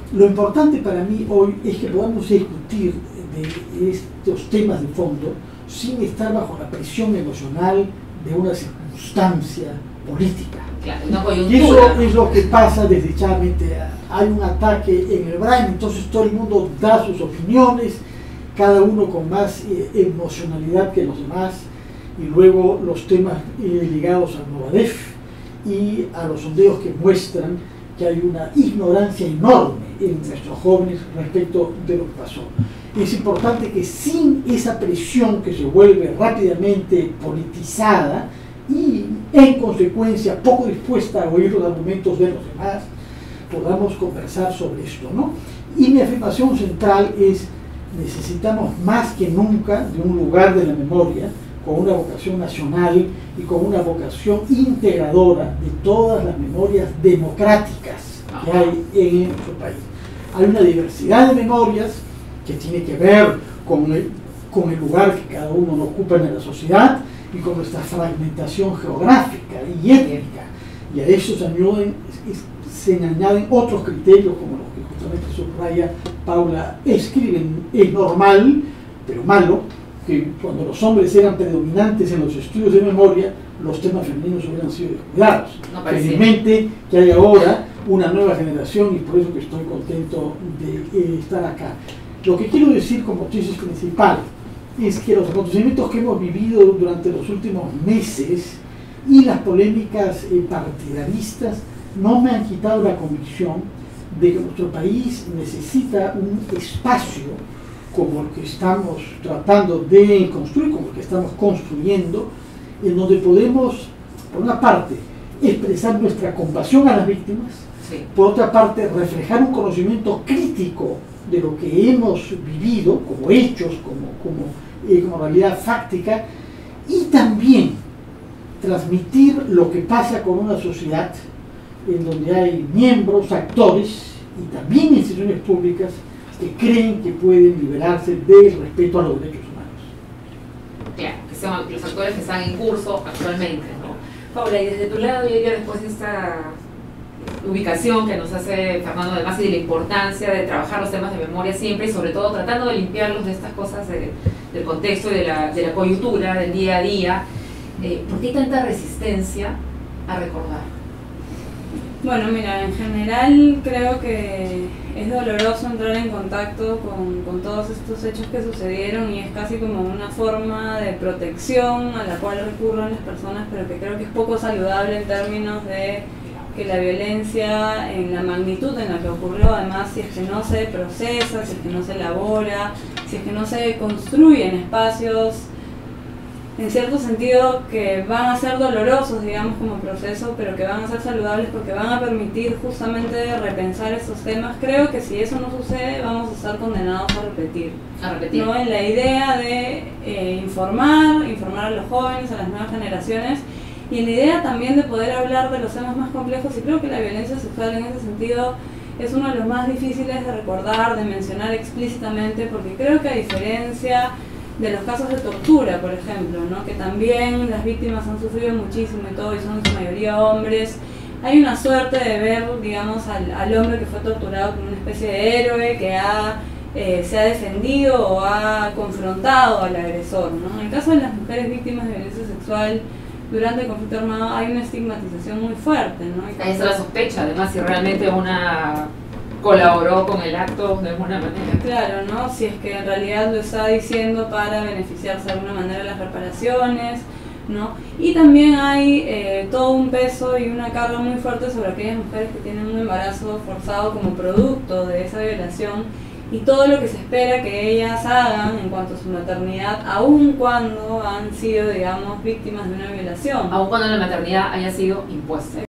Lo importante para mí hoy es que podamos discutir de estos temas de fondo sin estar bajo la presión emocional de una circunstancia política. Claro, una coyuntura. Y eso es lo que pasa desdichadamente. Hay un ataque en el Brain, entonces todo el mundo da sus opiniones, cada uno con más emocionalidad que los demás, y luego los temas ligados al Movadef y a los sondeos que muestran que hay una ignorancia enorme en nuestros jóvenes respecto de lo que pasó. Es importante que sin esa presión que se vuelve rápidamente politizada y en consecuencia poco dispuesta a oír los argumentos de los demás, podamos conversar sobre esto, ¿no? Y mi afirmación central es: necesitamos más que nunca de un lugar de la memoria con una vocación nacional y con una vocación integradora de todas las memorias democráticas que hay en nuestro país. Hay una diversidad de memorias que tiene que ver con el lugar que cada uno ocupa en la sociedad y con nuestra fragmentación geográfica y étnica. Y a eso se añaden otros criterios como los que justamente subraya Paula escriben. Es normal, pero malo, que cuando los hombres eran predominantes en los estudios de memoria, los temas femeninos hubieran sido descuidados. No Felizmente que hay ahora una nueva generación, y por eso que estoy contento de estar acá. Lo que quiero decir como tesis principal es que los acontecimientos que hemos vivido durante los últimos meses y las polémicas partidaristas no me han quitado la convicción de que nuestro país necesita un espacio como el que estamos tratando de construir, como el que estamos construyendo, en donde podemos, por una parte, expresar nuestra compasión a las víctimas, sí, por otra parte, reflejar un conocimiento crítico de lo que hemos vivido como hechos, como realidad fáctica, y también transmitir lo que pasa con una sociedad en donde hay miembros, actores y también instituciones públicas que creen que pueden liberarse del respeto a los derechos humanos. Claro, que son los actores que están en curso actualmente, ¿no? Paula, y desde tu lado, y después de esta ubicación que nos hace Fernando, además, y de la importancia de trabajar los temas de memoria siempre, y sobre todo tratando de limpiarlos de estas cosas del contexto y de la coyuntura del día a día, ¿por qué hay tanta resistencia a recordar? Bueno, mira, en general creo que es doloroso entrar en contacto con todos estos hechos que sucedieron, y es casi como una forma de protección a la cual recurren las personas, pero que creo que es poco saludable en términos de que la violencia en la magnitud en la que ocurrió, además, si es que no se procesa, si es que no se elabora, si es que no se construyen espacios en cierto sentido que van a ser dolorosos, digamos, como proceso, pero que van a ser saludables porque van a permitir justamente repensar esos temas. Creo que si eso no sucede, vamos a estar condenados a repetir. ¿No? En la idea de informar a los jóvenes, a las nuevas generaciones, y en la idea también de poder hablar de los temas más complejos, y creo que la violencia sexual en ese sentido es uno de los más difíciles de recordar, de mencionar explícitamente, porque creo que a diferencia de los casos de tortura, por ejemplo, ¿no? Que también las víctimas han sufrido muchísimo y todo, y son en su mayoría hombres, hay una suerte de ver, digamos, al hombre que fue torturado como una especie de héroe que se ha defendido o ha confrontado al agresor, ¿no? En el caso de las mujeres víctimas de violencia sexual durante el conflicto armado hay una estigmatización muy fuerte, ¿no? Ahí está la sospecha, además, si realmente una colaboró con el acto de alguna manera. Claro, ¿no? Si es que en realidad lo está diciendo para beneficiarse de alguna manera de las reparaciones, ¿no? Y también hay todo un peso y una carga muy fuerte sobre aquellas mujeres que tienen un embarazo forzado como producto de esa violación, y todo lo que se espera que ellas hagan en cuanto a su maternidad, aun cuando han sido, digamos, víctimas de una violación. Aun cuando la maternidad haya sido impuesta.